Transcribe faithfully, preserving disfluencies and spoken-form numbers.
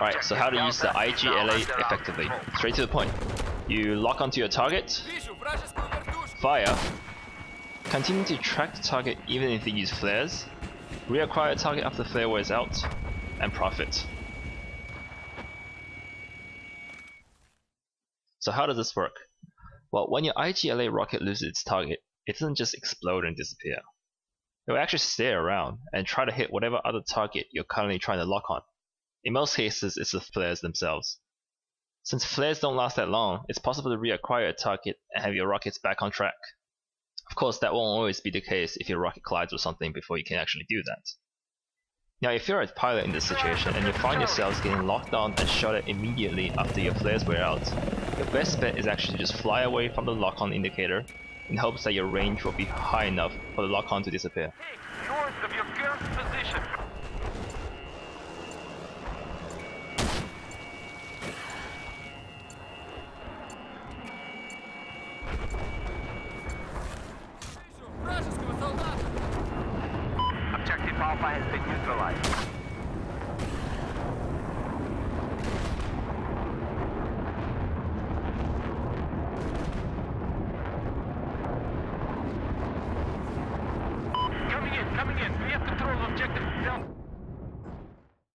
Alright, so how to use the I G L A effectively. Straight to the point. You lock onto your target, fire, continue to track the target even if they use flares, reacquire a target after the flare wears out, and profit. So how does this work? Well, when your I G L A rocket loses its target, it doesn't just explode and disappear. It will actually stay around and try to hit whatever other target you're currently trying to lock on. In most cases, it's the flares themselves. Since flares don't last that long, it's possible to reacquire a target and have your rockets back on track. Of course, that won't always be the case if your rocket collides with something before you can actually do that. Now, if you're a pilot in this situation and you find yourselves getting locked on and shot at immediately after your flares wear out, your best bet is actually to just fly away from the lock-on indicator in hopes that your range will be high enough for the lock-on to disappear. North of your current position. Objective Alpha has been neutralized. Coming in, coming in. We have control of objective Delta.